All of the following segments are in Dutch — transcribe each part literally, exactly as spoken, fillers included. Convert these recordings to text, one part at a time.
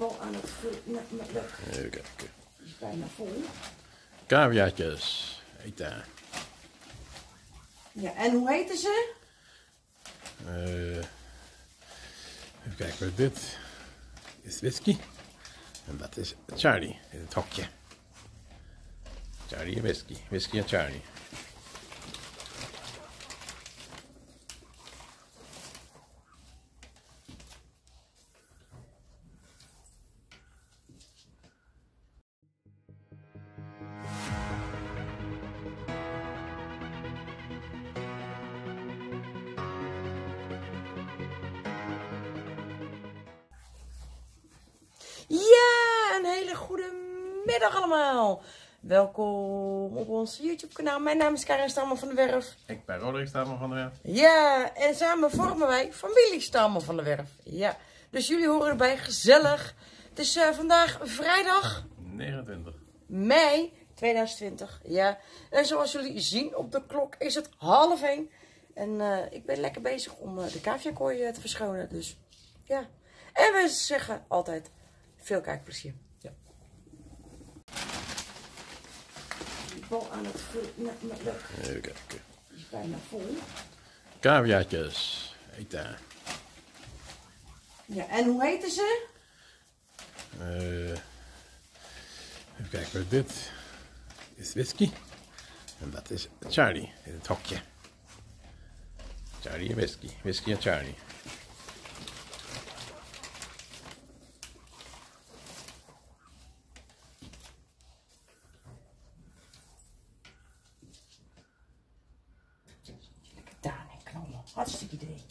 wel aan het vullen. Nou, nou, nou. Even kijken. Die is bijna vol. Caviaatjes. Eten. Ja, en hoe heten ze? Uh, even kijken wat dit is. Whisky. En dat is Charlie in het hokje. Charlie en whisky. Whisky en Charlie. Ja, een hele goede middag allemaal. Welkom op ons YouTube kanaal. Mijn naam is Karin Stammer van de Werf. Ik ben Roderick Stammer van de Werf. Ja, en samen vormen wij familie Stammer van de Werf. Ja, dus jullie horen erbij, gezellig. Het is uh, vandaag vrijdag negenentwintig mei tweeduizend twintig. Ja, en zoals jullie zien op de klok is het half één. En uh, ik ben lekker bezig om uh, de caviakooi uh, te verschonen. Dus ja, en we zeggen altijd veel kijkplezier. Ja. Die bal aan het vullen. Nou, nou, nou. Even kijken. Die is bijna vol. Caviaatjes. Eten. Ja, en hoe heten ze? Uh, even kijken wat dit is. Whisky. En dat is Charlie in het hokje. Charlie en whisky. Whisky en Charlie. Lekker daarin knallen. Hartstikke idee.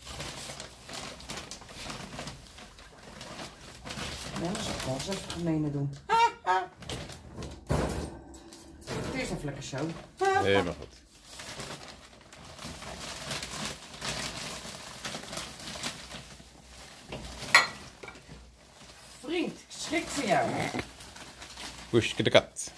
Ja, dat zou ik wel eens even gemeen doen. Het is even lekker zo. Helemaal goed. Vriend, ik schrik voor jou. Poesje de kat.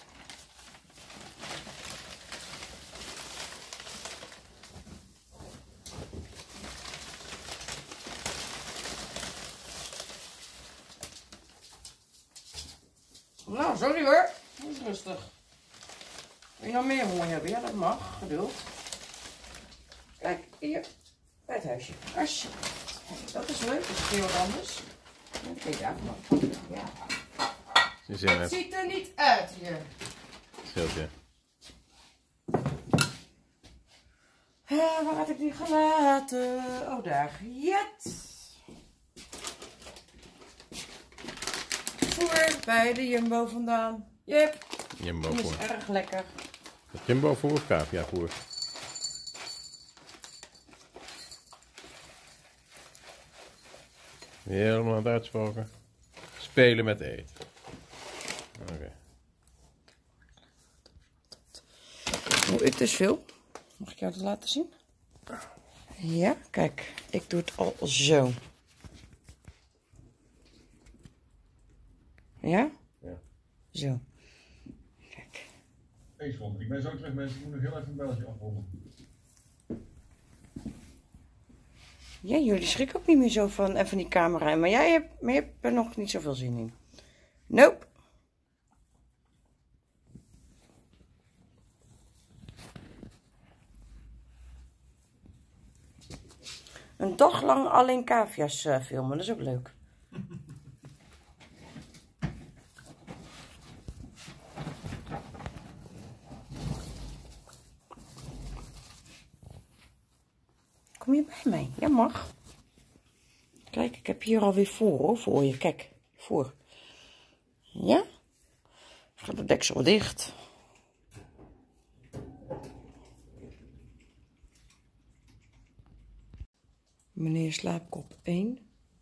Nou, sorry hoor. Dat is rustig. Wil je nog meer honger hebben? Ja, dat mag. Geduld. Kijk, hier. Bij het huisje. Alsjeblieft. Dat is leuk. Dat is heel wat anders. Dan kun je daar van. Ja. Je ziet Het het. ziet er niet uit hier. Schildje. Uh, waar had ik die gelaten? Oh, daar. Jet. Voer bij de Jumbo vandaan. Yep. Jumbo Die voer. is erg lekker. Jumbo voer of cavia voer? Helemaal aan het uitspoken. Spelen met eten. Oké. Okay. Doe ik dus veel. Mag ik jou dat laten zien? Ja, kijk. Ik doe het al zo. Ja? Ja. Zo. Kijk. Eens vond ik ben zo terug mensen, ik moet nog heel even een belletje afronden. Ja, jullie schrikken ook niet meer zo van even die camera. Maar jij hebt, maar je hebt er nog niet zoveel zin in. Nope. Een dag lang alleen cavia's uh, filmen, dat is ook leuk. Kom je bij mij? Ja, mag. Kijk, ik heb hier alweer voor, hoor, voor je. Kijk, voor. Ja? Gaat de deksel dicht. Meneer Slaapkop één.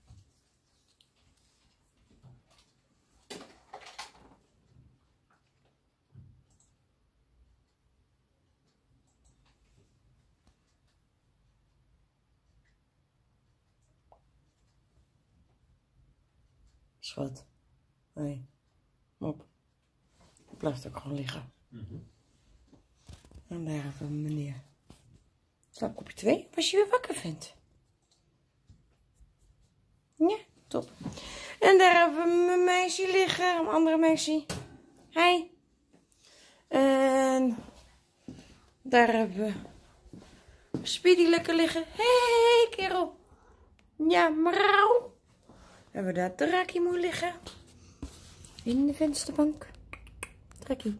Schat. Nee. Op. Blijft ook gewoon liggen. Mm-hmm. En daar hebben we meneer. Slaapkopje twee. Was je weer wakker vindt. Ja, top. En daar hebben we mijn meisje liggen. Een andere meisje. Hi. En daar hebben we Speedy lekker liggen. Hey kerel. Ja, mrouw. Hebben we daar Drakkie mooi liggen. In de vensterbank. Drakkie.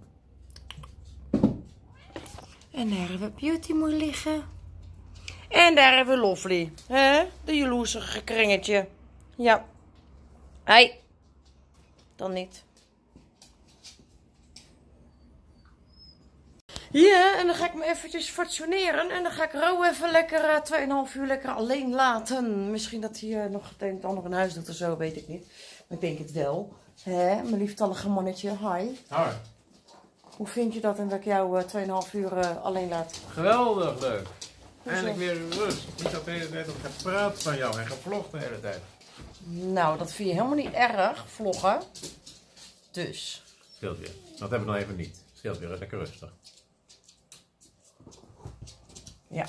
En daar hebben we Beauty mooi liggen. En daar hebben we Lovely. Hè? De jaloezige kringetje. Ja. Hey. Dan niet. Ja, en dan ga ik me eventjes fatsoeneren. En dan ga ik Ro even lekker uh, twee en een half uur lekker alleen laten. Misschien dat hij uh, nog het een en ander in huis doet of zo, weet ik niet. Maar ik denk het wel. Hè, mijn lieftallige mannetje. Hi. Hoi. Hoe vind je dat en dat ik jou uh, twee en een half uur uh, alleen laat? Geweldig leuk. Hoezo? Eindelijk weer rust. Niet dat de hele tijd op gepraat van jou en gevlogd de hele tijd. Nou, dat vind je helemaal niet erg, vloggen. Dus. Scheelt weer. Dat hebben we nog even niet. Scheelt weer lekker rustig. Ja.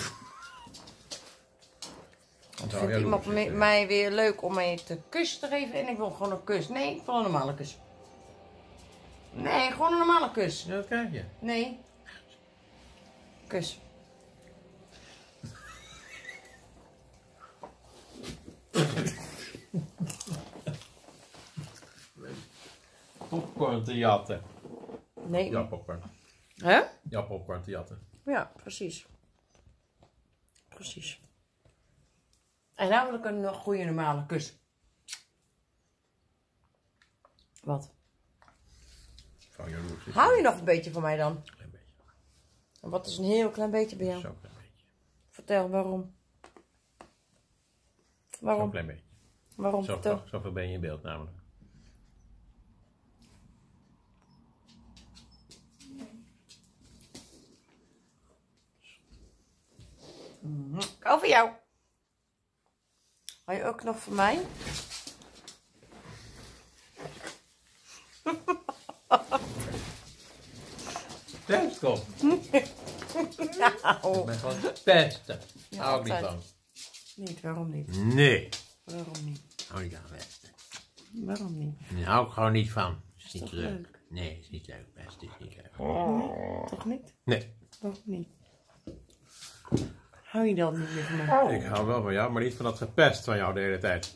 Want Vindt iemand me- mij weer leuk om mij te kussen te geven en ik wil gewoon een kus. Nee, ik wil een normale kus. Nee, gewoon een normale kus. Ja, dat krijg je. Nee. Kus. Popcorn te jatten. Nee. Ja, popcorn. Hè? Ja, popcorn te jatten. Ja, precies. Precies. En nou wil ik een goede normale kus. Wat? Van jaloers. is Hou je nog een beetje van mij dan? een klein beetje. En wat is een heel klein beetje bij jou? Zo'n klein beetje. Vertel, waarom? Zo'n Waarom? klein beetje. Waarom? Zo, Vertel. zoveel ben je in beeld namelijk. Over jou. Hou je ook nog van mij? Pestkop. Nou, Ik ben gewoon pesten. Ja, Hou ik niet altijd. van. niet. Waarom niet? Nee. Waarom niet? Hou niet van pesten. Waarom niet? Daar hou ik gewoon niet van. Is niet toch leuk. leuk? Nee, is niet leuk. Pesten is niet leuk. Toch niet? Nee. Waarom niet? Hou je dan niet meer van mij? Ik hou wel van jou, maar niet van dat gepest van jou de hele tijd.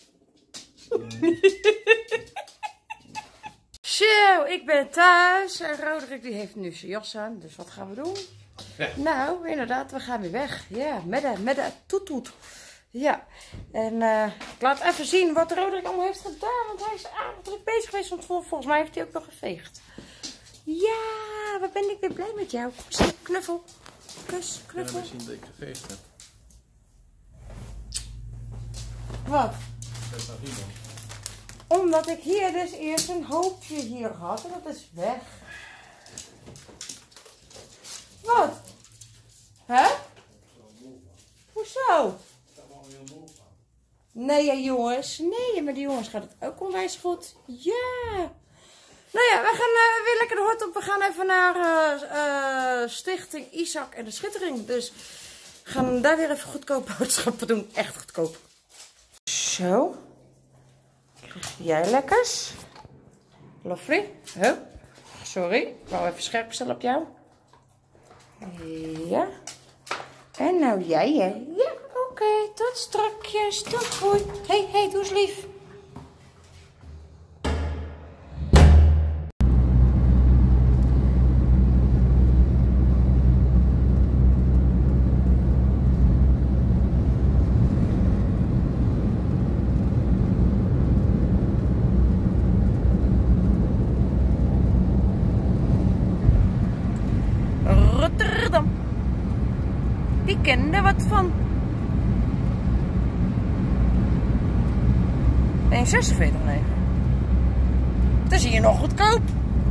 Zo, ik ben thuis en Roderick die heeft nu zijn jas aan, dus wat gaan we doen? Ja. Nou, inderdaad, we gaan weer weg. Ja, met de, met de toetoet. Ja, en eh, ik laat even zien wat Roderick allemaal heeft gedaan, want hij is avondelijk bezig geweest, want vol- volgens mij heeft hij ook nog geveegd. Ja, wat ben ik weer blij met jou. Kus, knuffel. Kus, knuffel. zien dat ik gefeest heb. Wat? Dat is nog iemand. Omdat ik hier dus eerst een hoopje hier had en dat is weg. Wat? Hè? Hoezo? Nee, ja, jongens. Nee, maar die jongens gaat het ook onwijs goed. Ja. Nou ja, we gaan uh, weer lekker de hort op. We gaan even naar uh, uh, Stichting Isaac en de Schittering. Dus we gaan daar weer even goedkope boodschappen doen. Echt goedkoop. Zo. Krijg jij lekkers? Lovely. Huh? Sorry, ik wou even scherp stellen op jou. Ja. En nou jij, hè? Ja, oké. Okay, tot strakjes. Tot goed. Hé, hey, hey, doe eens lief. Rotterdam. Die kende wat van. één zesenveertig negen. Het is hier nog goedkoop.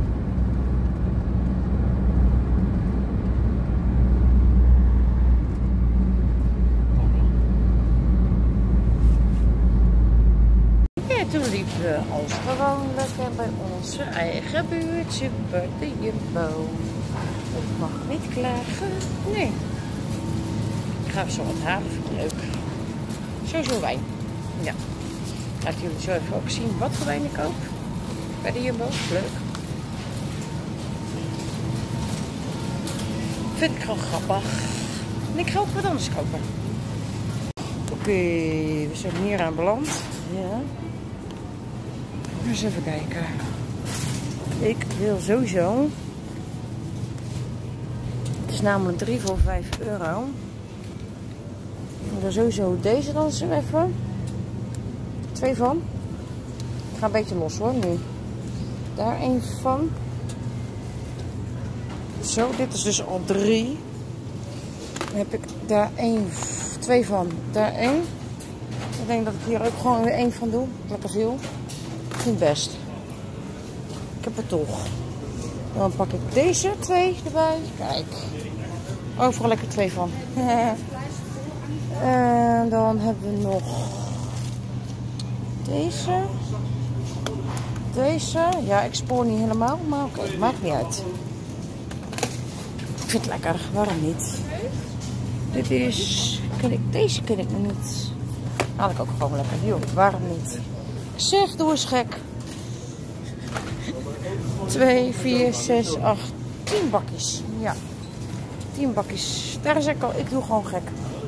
Ja, toen liepen we als gewoon lekker bij onze eigen buurtje bij de Jumbo. Ik mag niet klagen. Nee. Ik ga zo wat halen. Vind ik leuk. Sowieso wijn. Ja. Laat ik jullie zo even ook zien wat voor wijn ik koop. Bij de Jumbo. Leuk. Vind ik gewoon grappig. En ik ga ook wat anders kopen. Oké, okay, we zijn hier aan beland. Ja. Eens even kijken. Ik wil sowieso. Het is namelijk drie voor vijf euro. Ik wil sowieso deze dan eens even. Twee van. Ik ga een beetje los hoor nu. Daar één van. Zo, dit is dus al drie. Dan heb ik daar één, twee van. Daar één. Ik denk dat ik hier ook gewoon weer één van doe. Lekker veel. Ik vind het best. Ik heb het toch. Dan pak ik deze twee erbij. Kijk. Overal lekker twee van. En dan hebben we nog deze. Deze. Ja, ik spoor niet helemaal. Maar oké, okay, maakt niet uit. Ik vind het lekker. Waarom niet? Dit is... Ken ik, deze ken ik nog niet. Haal ik ook gewoon lekker. Joh, waarom niet? Zeg, doe eens gek. twee, vier, zes, acht, tien bakjes. Ja. tien bakjes. Daar is ik al. Ik doe gewoon gek.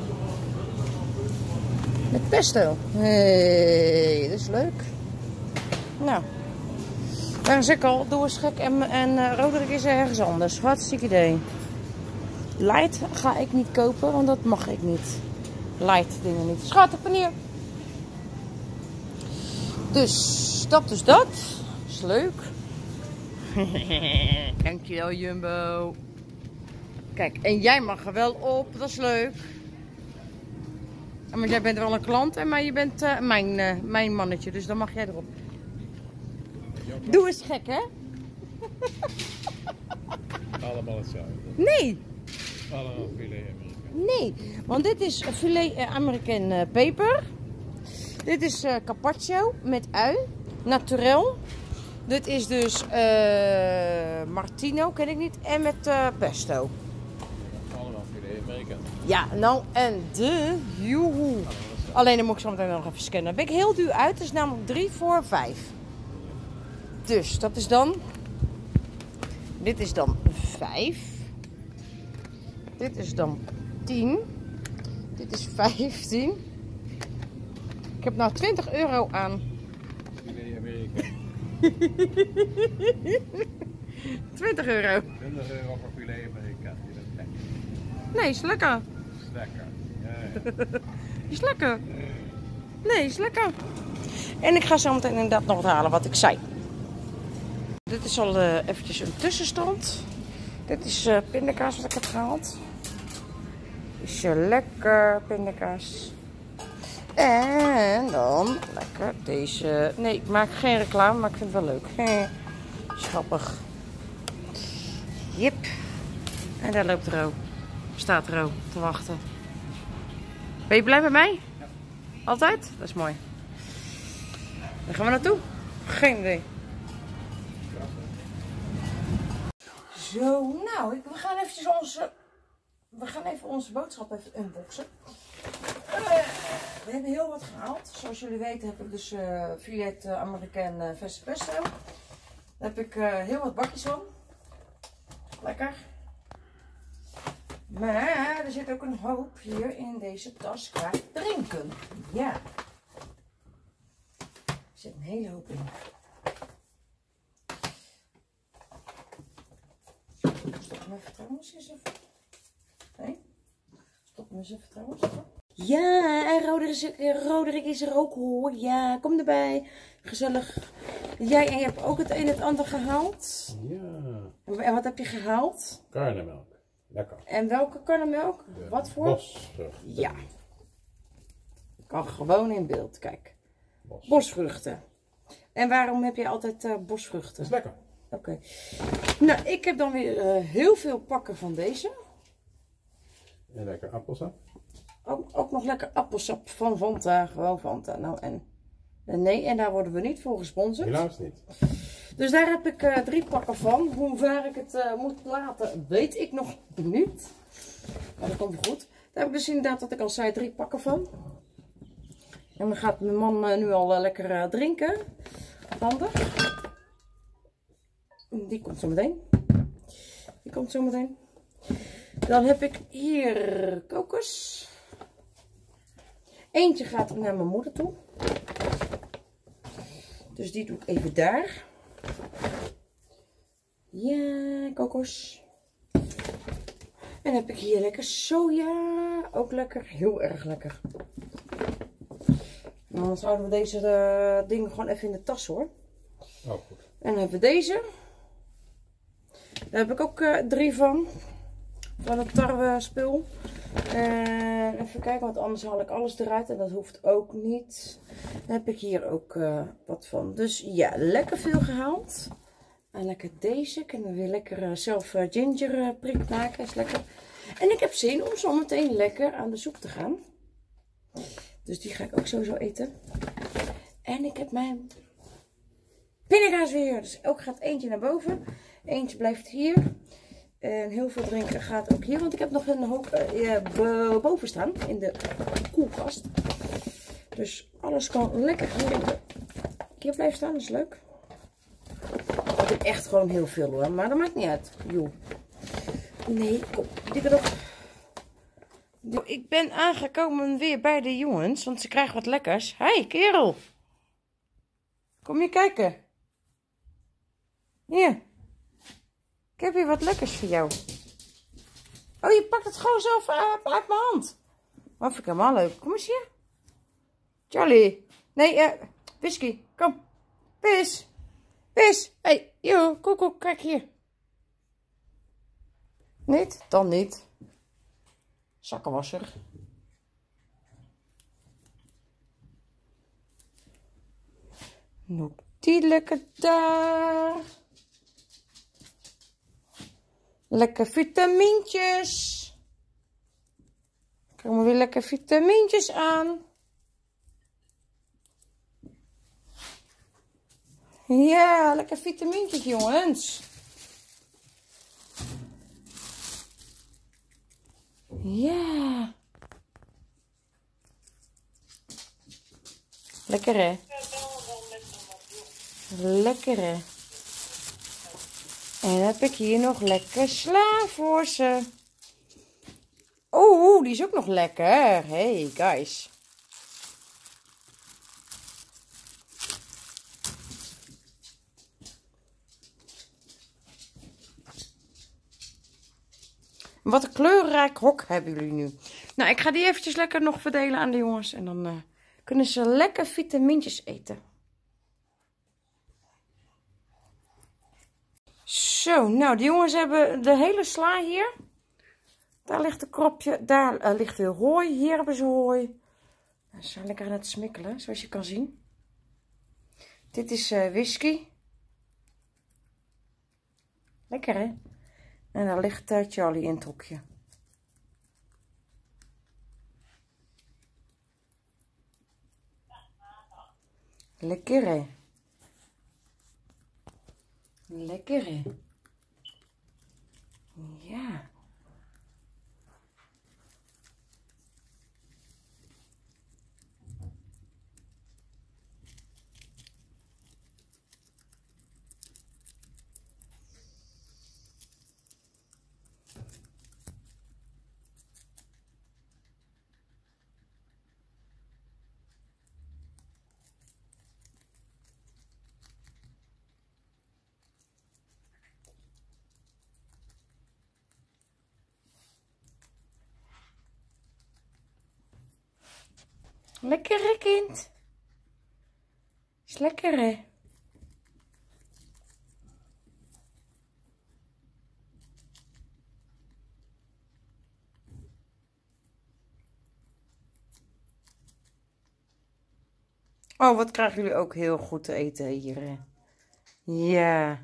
Met pesto. Hey, dat is leuk. Nou. Daar is ik al. Doe eens gek. En, en uh, Roderick is ergens anders. Hartstikke idee. Light ga ik niet kopen, want dat mag ik niet. Light dingen niet. Schat, op paneer. Dus, dat is dat. Is leuk. Dankjewel Jumbo. Kijk, en jij mag er wel op. Dat is leuk. Maar jij bent wel een klant, en maar je bent uh, mijn, uh, mijn mannetje. Dus dan mag jij erop. Doe eens gek, hè? Allemaal hetzelfde. Nee. Allemaal filet Amerikaan. Nee, want dit is filet uh, Amerikaan uh, peper. Dit is uh, carpaccio met ui. Naturel. Dit is dus uh, Martino, ken ik niet. En met uh, pesto. Allemaal filet Amerikaan. Ja, nou en de joehoe. Alleen dan moet ik zo meteen nog even scannen. Dan ben ik heel duur uit. Het is namelijk drie voor vijf. Dus dat is dan. Dit is dan vijf. Dit is dan tien. Dit is vijftien. Ik heb nou twintig euro aan. Filet Amerikaan. twintig euro. twintig euro voor filet Amerikaan. Je bent gek. Nee, is lekker. Is lekker. Ja, ja. Is lekker. Nee, is lekker. En ik ga zo meteen inderdaad nog wat halen wat ik zei. Dit is al uh, eventjes een tussenstand. Dit is uh, pindakaas wat ik heb gehaald. Is uh, lekker pindakaas. En dan lekker deze. Nee, ik maak geen reclame, maar ik vind het wel leuk. Is grappig. Jip. En daar loopt Ro. Staat Ro te wachten. Ben je blij met mij? Ja. Altijd? Dat is mooi. Waar gaan we naartoe? Geen idee. Zo, nou, we gaan eventjes onze, we gaan even onze boodschap even unboxen. Uh, we hebben heel wat gehaald. Zoals jullie weten heb ik dus uh, filet uh, Amerikaan uh, verse pesto. Daar heb ik uh, heel wat bakjes van. Lekker. Maar er zit ook een hoop hier in deze tas qua drinken. Ja. Er zit een hele hoop in. Stop hem even trouwens eens even. Nee? Stop hem eens even trouwens. Ja, en Roderick is, Roderick is er ook hoor. Ja, kom erbij. Gezellig. Jij en je hebt ook het een en het ander gehaald. Ja. En wat heb je gehaald? Karnemelk. Lekker. En welke karnemelk? De wat voor? Bosvruchten. Ja. Kan gewoon in beeld, kijk. Bos. Bosvruchten. En waarom heb je altijd uh, bosvruchten? Dat is lekker. Oké. Okay. Nou, ik heb dan weer uh, heel veel pakken van deze. En lekker appelsap. Ook, ook nog lekker appelsap van Fanta. Gewoon Fanta. Nou en, en nee, en daar worden we niet voor gesponsord. Helaas niet. Dus daar heb ik uh, drie pakken van. Hoe ver ik het uh, moet laten, weet ik nog niet. Maar dat komt goed. Daar heb ik dus inderdaad, wat ik al zei, drie pakken van. En dan gaat mijn man uh, nu al uh, lekker uh, drinken. Handig. Die komt zo meteen. Die komt zo meteen. Dan heb ik hier kokos. Eentje gaat naar mijn moeder toe. Dus die doe ik even daar. Ja, kokos. En dan heb ik hier lekker soja. Ook lekker. Heel erg lekker. En anders houden we deze uh, dingen gewoon even in de tas hoor. Oh, goed. En dan hebben we deze. Daar heb ik ook uh, drie van. Van het tarwe spul. Uh, even kijken, want anders haal ik alles eruit. En dat hoeft ook niet. Dan heb ik hier ook uh, wat van. Dus ja, lekker veel gehaald. En lekker deze. Kunnen we weer lekker uh, zelf uh, ginger uh, prik maken. Is lekker. En ik heb zin om zometeen lekker aan de soep te gaan. Dus die ga ik ook sowieso eten. En ik heb mijn pindakaas weer. Dus ook gaat eentje naar boven. Eentje blijft hier. En heel veel drinken gaat ook hier. Want ik heb nog een hoop uh, ja, boven staan. In de koelkast. Dus alles kan lekker hier, in de, hier blijven staan. Dat is leuk. Ik heb echt gewoon heel veel hoor. Maar dat maakt niet uit. Joh. Nee, kom. Dit erop. Ik ben aangekomen weer bij de jongens. Want ze krijgen wat lekkers. Hé, kerel. Kom je kijken. Hier. Ik heb hier wat lekkers voor jou. Oh, je pakt het gewoon zelf uit, uit mijn hand. Dat vind ik helemaal leuk. Kom eens hier. Charlie. Nee, uh, Whisky. Kom. Pis. Pis. Hé, hey, joh. Koekoek, kijk hier. Niet? Dan niet. Zakkenwasser. Nog die lekker daar. Lekker vitamintjes. Er komen weer lekker vitamintjes aan. Ja, lekker vitamintjes, jongens. Ja. Lekker, hè? Lekker, hè? En dan heb ik hier nog lekker sla voor ze. Oeh, die is ook nog lekker. Hey, guys. Wat een kleurrijk hok hebben jullie nu. Nou, ik ga die eventjes lekker nog verdelen aan de jongens. En dan uh, kunnen ze lekker vitamintjes eten. Zo, nou, de jongens hebben de hele sla hier. Daar ligt een kropje. Daar uh, ligt weer hooi. Hier hebben ze hooi. Ze zijn lekker aan het smikkelen, zoals je kan zien. Dit is uh, whisky. Lekker, hè? En daar ligt uh, Charlie in het hokje. Lekker, hè? Lekker, hè? Ja. Lekker, hè, kind? Is lekker, hè? Oh, wat krijgen jullie ook heel goed te eten hier, hè? Ja.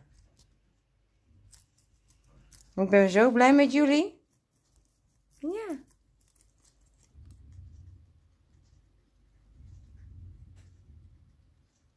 Ik ben zo blij met jullie. Ja.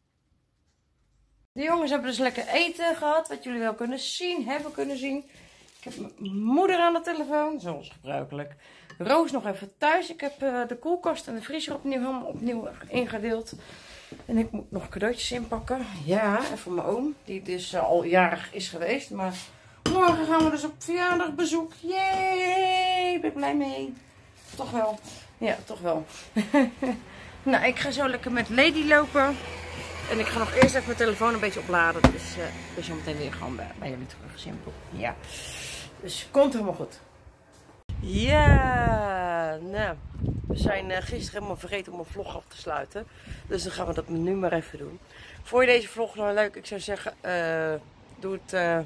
De jongens hebben dus lekker eten gehad. Wat jullie wel kunnen zien, hebben kunnen zien. Ik heb mijn moeder aan de telefoon, zoals gebruikelijk. Roos nog even thuis. Ik heb uh, de koelkast en de vriezer opnieuw, helemaal opnieuw ingedeeld. En ik moet nog cadeautjes inpakken. Ja, en voor mijn oom, die dus uh, al jarig is geweest. Maar morgen gaan we dus op verjaardagbezoek. Yay, ben ik blij mee. Toch wel. Ja, toch wel. Nou, ik ga zo lekker met Lady lopen. En ik ga nog eerst even mijn telefoon een beetje opladen. Dus uh, ik ben zo meteen weer gewoon bij, bij jullie terug. Simpel. Ja. Dus komt helemaal goed. Ja, nou. We zijn uh, gisteren helemaal vergeten om een vlog af te sluiten. Dus dan gaan we dat nu maar even doen. Vond je deze vlog nou leuk? Ik zou zeggen, uh, doe het... Uh,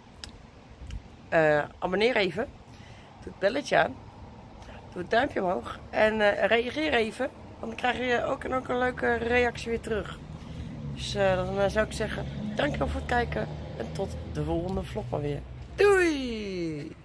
uh, abonneer even. Doe het belletje aan. Doe het duimpje omhoog. En uh, reageer even. Want dan krijg je ook, ook een leuke reactie weer terug. Dus uh, dan uh, zou ik zeggen, dankjewel voor het kijken. En tot de volgende vlog maar weer. Doei!